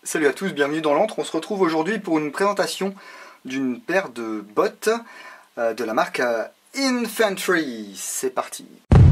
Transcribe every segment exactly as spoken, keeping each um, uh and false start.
Salut à tous, bienvenue dans l'antre. On se retrouve aujourd'hui pour une présentation d'une paire de bottes euh, de la marque euh, Infantry. C'est parti.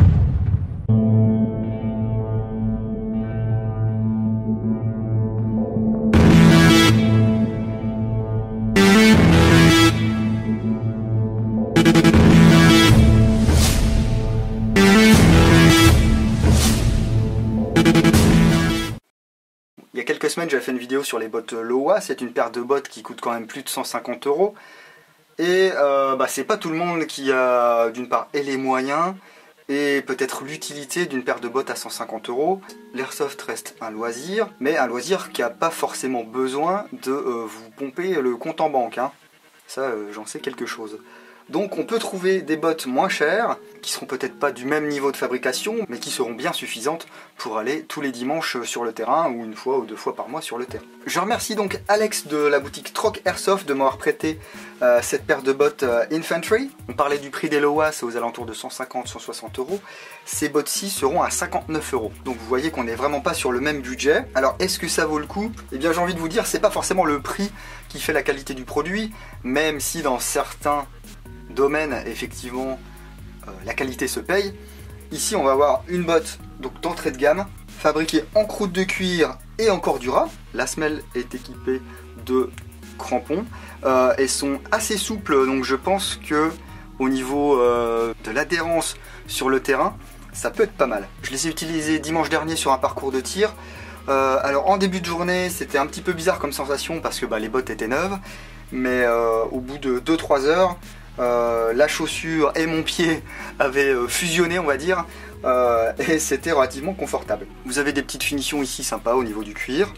Il y a quelques semaines, j'avais fait une vidéo sur les bottes Lowa. C'est une paire de bottes qui coûte quand même plus de cent cinquante euros. Et euh, bah, c'est pas tout le monde qui a d'une part et les moyens et peut-être l'utilité d'une paire de bottes à cent cinquante euros. L'airsoft reste un loisir, mais un loisir qui n'a pas forcément besoin de euh, vous pomper le compte en banque. Hein. Ça, euh, j'en sais quelque chose. Donc on peut trouver des bottes moins chères, qui seront peut-être pas du même niveau de fabrication, mais qui seront bien suffisantes pour aller tous les dimanches sur le terrain, ou une fois ou deux fois par mois sur le terrain. Je remercie donc Alex de la boutique Troc Airsoft de m'avoir prêté euh, cette paire de bottes euh, Infantry. On parlait du prix des Lowa, c'est aux alentours de cent cinquante à cent soixante euros. Ces bottes-ci seront à cinquante-neuf euros. Donc vous voyez qu'on n'est vraiment pas sur le même budget. Alors est-ce que ça vaut le coup? Eh bien j'ai envie de vous dire, c'est pas forcément le prix qui fait la qualité du produit, même si dans certains domaine, effectivement, euh, la qualité se paye. Ici, on va avoir une botte donc d'entrée de gamme, fabriquée en croûte de cuir et en Cordura. La semelle est équipée de crampons. Euh, elles sont assez souples, donc je pense que au niveau euh, de l'adhérence sur le terrain, ça peut être pas mal. Je les ai utilisées dimanche dernier sur un parcours de tir. Euh, alors en début de journée, c'était un petit peu bizarre comme sensation parce que bah, les bottes étaient neuves, mais euh, au bout de deux trois heures, Euh, la chaussure et mon pied avaient euh, fusionné, on va dire, euh, et c'était relativement confortable. Vous avez des petites finitions ici sympas au niveau du cuir.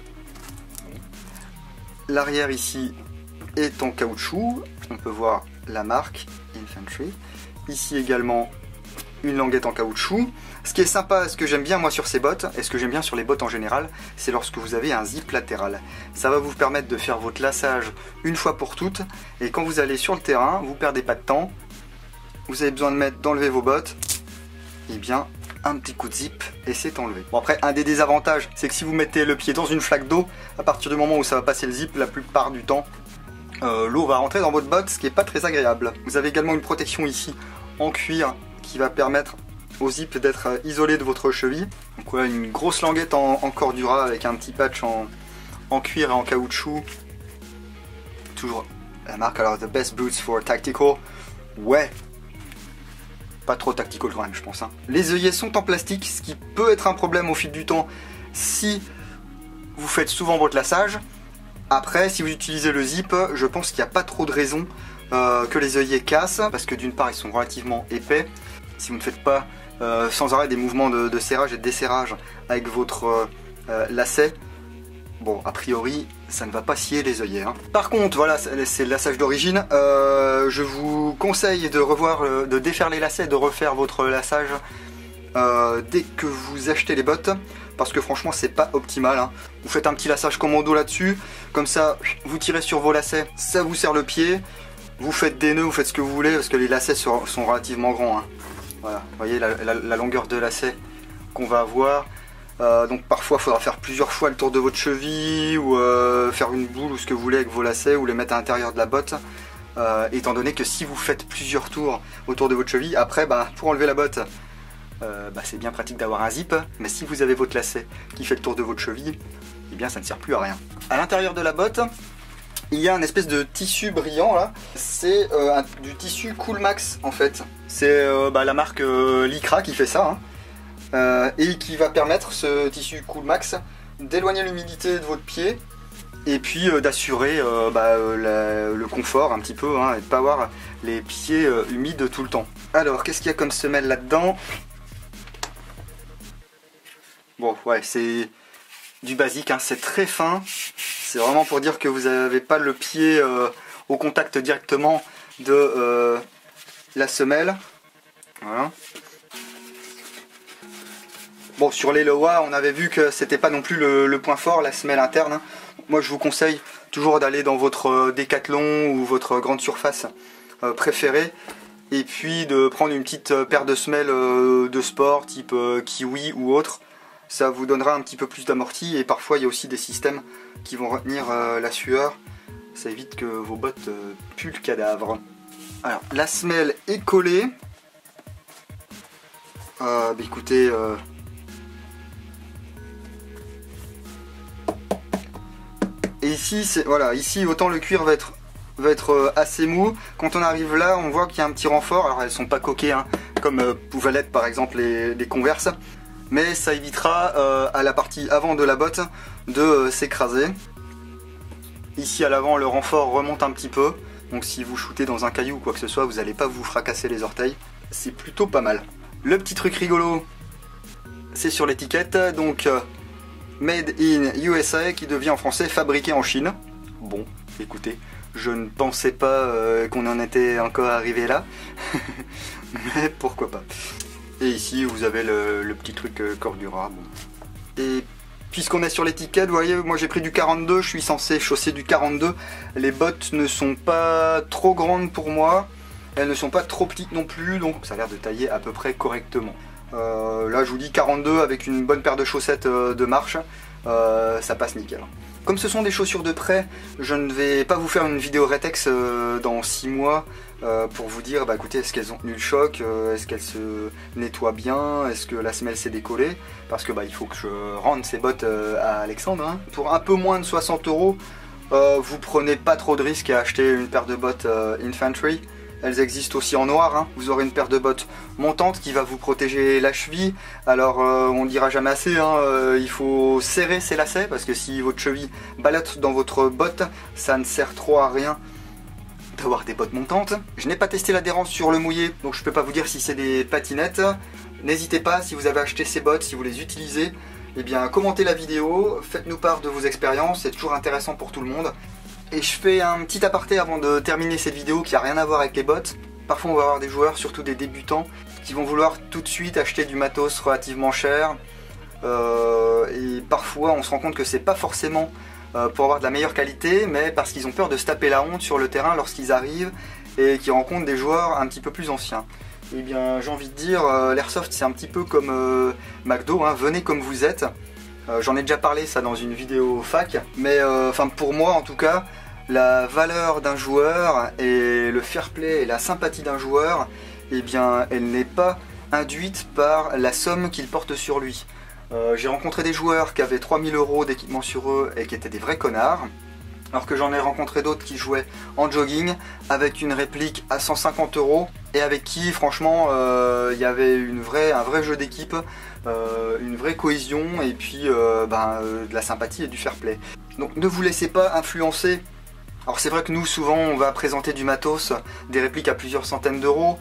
L'arrière ici est en caoutchouc, on peut voir la marque Infantry. Ici également une languette en caoutchouc. Ce qui est sympa, ce que j'aime bien moi sur ces bottes, et ce que j'aime bien sur les bottes en général, c'est lorsque vous avez un zip latéral. Ça va vous permettre de faire votre lassage une fois pour toutes, et quand vous allez sur le terrain, vous perdez pas de temps, vous avez besoin de mettre, d'enlever vos bottes, et bien un petit coup de zip, et c'est enlevé. Bon après, un des désavantages, c'est que si vous mettez le pied dans une flaque d'eau, à partir du moment où ça va passer le zip, la plupart du temps, euh, l'eau va rentrer dans votre botte, ce qui n'est pas très agréable. Vous avez également une protection ici, en cuir, qui va permettre au zip d'être isolé de votre cheville. Donc voilà, une grosse languette en, en Cordura avec un petit patch en, en cuir et en caoutchouc. Toujours la marque, alors The Best Boots for Tactical. Ouais, pas trop tactical quand même, je pense. Hein. Les œillets sont en plastique, ce qui peut être un problème au fil du temps si vous faites souvent votre lassage. Après, si vous utilisez le zip, je pense qu'il n'y a pas trop de raison euh, que les œillets cassent, parce que d'une part, ils sont relativement épais. Si vous ne faites pas euh, sans arrêt des mouvements de, de serrage et de desserrage avec votre euh, euh, lacet, bon, a priori, ça ne va pas scier les œillets. Hein. Par contre, voilà, c'est le lassage d'origine. Euh, je vous conseille de revoir, euh, de défaire les lacets, de refaire votre lassage euh, dès que vous achetez les bottes, parce que franchement, c'est pas optimal. Hein. Vous faites un petit lassage commando là-dessus, comme ça, vous tirez sur vos lacets, ça vous serre le pied. Vous faites des nœuds, vous faites ce que vous voulez, parce que les lacets sont, sont relativement grands. Hein. Voilà, vous voyez la, la, la longueur de lacet qu'on va avoir. Euh, donc parfois il faudra faire plusieurs fois le tour de votre cheville, ou euh, faire une boule ou ce que vous voulez avec vos lacets, ou les mettre à l'intérieur de la botte. Euh, étant donné que si vous faites plusieurs tours autour de votre cheville, après bah, pour enlever la botte, euh, bah, c'est bien pratique d'avoir un zip. Mais si vous avez votre lacet qui fait le tour de votre cheville, eh bien ça ne sert plus à rien. À l'intérieur de la botte, il y a un espèce de tissu brillant là, c'est euh, du tissu Coolmax en fait. C'est euh, bah, la marque euh, Lycra qui fait ça, hein, euh, et qui va permettre, ce tissu Coolmax, d'éloigner l'humidité de votre pied, et puis euh, d'assurer euh, bah, euh, la, le confort un petit peu, hein, et de ne pas avoir les pieds euh, humides tout le temps. Alors, qu'est-ce qu'il y a comme semelle là-dedans? Bon, ouais, c'est du basique, hein, c'est très fin. C'est vraiment pour dire que vous n'avez pas le pied euh, au contact directement de euh, la semelle. Voilà. Bon, sur les Lowa, on avait vu que c'était pas non plus le, le point fort, la semelle interne. Moi, je vous conseille toujours d'aller dans votre Décathlon ou votre grande surface euh, préférée, et puis de prendre une petite paire de semelles euh, de sport, type euh, Kiwi ou autre. ça vous donnera un petit peu plus d'amorti, et parfois il y a aussi des systèmes qui vont retenir euh, la sueur, ça évite que vos bottes euh, puent le cadavre. Alors la semelle est collée, euh, bah, écoutez, euh... et ici, c'est voilà, ici autant le cuir va être, va être euh, assez mou, quand on arrive là on voit qu'il y a un petit renfort, alors elles sont pas coquées hein, comme euh, pouvaient l'être par exemple les, les Converse, mais ça évitera euh, à la partie avant de la botte de euh, s'écraser. Ici à l'avant le renfort remonte un petit peu, donc si vous shootez dans un caillou ou quoi que ce soit, vous n'allez pas vous fracasser les orteils, c'est plutôt pas mal. Le petit truc rigolo, c'est sur l'étiquette, donc euh, Made in U S A qui devient en français fabriqué en Chine. Bon, écoutez, je ne pensais pas euh, qu'on en était encore arrivé là, mais pourquoi pas. Et ici vous avez le, le petit truc euh, Cordura. Bon. Et puisqu'on est sur l'étiquette, vous voyez, moi j'ai pris du quarante-deux, je suis censé chausser du quarante-deux. Les bottes ne sont pas trop grandes pour moi, elles ne sont pas trop petites non plus, donc ça a l'air de tailler à peu près correctement. Euh, là je vous dis quarante-deux avec une bonne paire de chaussettes euh, de marche, euh, ça passe nickel. Comme ce sont des chaussures de prêt, je ne vais pas vous faire une vidéo rétex euh, dans six mois euh, pour vous dire bah écoutez, est-ce qu'elles ont tenu le choc, euh, est-ce qu'elles se nettoient bien, est-ce que la semelle s'est décollée, parce que bah il faut que je rende ces bottes euh, à Alexandre. Hein. Pour un peu moins de soixante euros, euh, vous prenez pas trop de risques à acheter une paire de bottes euh, Infantry. Elles existent aussi en noir, hein. Vous aurez une paire de bottes montante qui va vous protéger la cheville. Alors euh, on ne dira jamais assez, hein, euh, il faut serrer ses lacets parce que si votre cheville ballotte dans votre botte, ça ne sert trop à rien d'avoir des bottes montantes. Je n'ai pas testé l'adhérence sur le mouillé, donc je ne peux pas vous dire si c'est des patinettes. N'hésitez pas, si vous avez acheté ces bottes, si vous les utilisez, eh bien commentez la vidéo, faites-nous part de vos expériences, c'est toujours intéressant pour tout le monde. Et je fais un petit aparté avant de terminer cette vidéo qui n'a rien à voir avec les bottes. Parfois on va avoir des joueurs, surtout des débutants, qui vont vouloir tout de suite acheter du matos relativement cher. Euh, et parfois on se rend compte que c'est pas forcément euh, pour avoir de la meilleure qualité, mais parce qu'ils ont peur de se taper la honte sur le terrain lorsqu'ils arrivent et qu'ils rencontrent des joueurs un petit peu plus anciens. Et bien j'ai envie de dire, euh, l'airsoft c'est un petit peu comme euh, McDo, hein, venez comme vous êtes. Euh, J'en ai déjà parlé ça dans une vidéo fac, mais euh, enfin pour moi en tout cas, la valeur d'un joueur et le fair play et la sympathie d'un joueur, eh bien elle n'est pas induite par la somme qu'il porte sur lui. Euh, J'ai rencontré des joueurs qui avaient trois mille euros d'équipement sur eux et qui étaient des vrais connards, alors que j'en ai rencontré d'autres qui jouaient en jogging avec une réplique à cent cinquante euros et avec qui franchement euh, il y avait une vraie, un vrai jeu d'équipe, euh, une vraie cohésion et puis euh, ben, euh, de la sympathie et du fair play. Donc ne vous laissez pas influencer. Alors c'est vrai que nous souvent on va présenter du matos, des répliques à plusieurs centaines d'euros,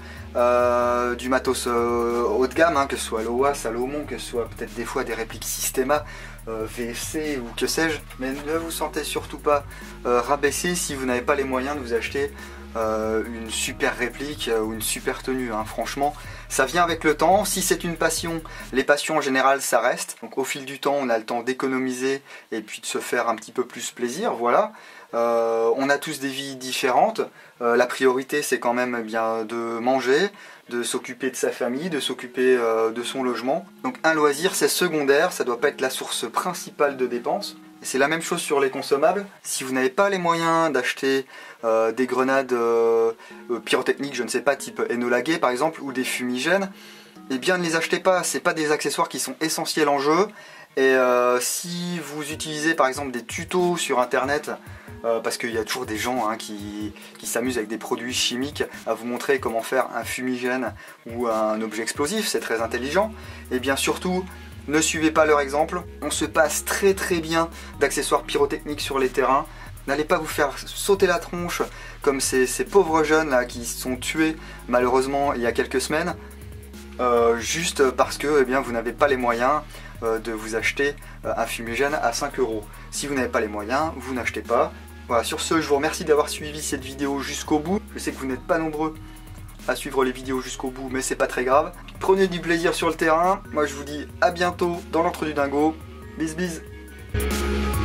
euh, du matos euh, haut de gamme, hein, que ce soit Loa, Salomon, que ce soit peut-être des fois des répliques Systema, euh, V F C ou que sais-je, mais ne vous sentez surtout pas euh, rabaissé si vous n'avez pas les moyens de vous acheter euh, une super réplique euh, ou une super tenue, hein. Franchement ça vient avec le temps. Si c'est une passion, les passions en général ça reste, donc au fil du temps on a le temps d'économiser et puis de se faire un petit peu plus plaisir, voilà. Euh, on a tous des vies différentes, euh, la priorité c'est quand même eh bien de manger, de s'occuper de sa famille, de s'occuper euh, de son logement. Donc un loisir c'est secondaire, ça doit pas être la source principale de dépenses. Et c'est la même chose sur les consommables. Si vous n'avez pas les moyens d'acheter euh, des grenades euh, euh, pyrotechniques, je ne sais pas, type Enola Gay par exemple, ou des fumigènes, eh bien ne les achetez pas, c'est pas des accessoires qui sont essentiels en jeu. Et euh, si vous utilisez par exemple des tutos sur internet, Euh, parce qu'il y a toujours des gens hein, qui, qui s'amusent avec des produits chimiques à vous montrer comment faire un fumigène ou un objet explosif, c'est très intelligent. Et bien surtout, ne suivez pas leur exemple, on se passe très très bien d'accessoires pyrotechniques sur les terrains. N'allez pas vous faire sauter la tronche comme ces, ces pauvres jeunes là qui se sont tués malheureusement il y a quelques semaines, euh, juste parce que eh bien, vous n'avez pas les moyens euh, de vous acheter euh, un fumigène à cinq euros. Si vous n'avez pas les moyens, vous n'achetez pas. Voilà, sur ce, je vous remercie d'avoir suivi cette vidéo jusqu'au bout. Je sais que vous n'êtes pas nombreux à suivre les vidéos jusqu'au bout, mais c'est pas très grave. Prenez du plaisir sur le terrain. Moi, je vous dis à bientôt dans l'entre du dingo. Bis bis.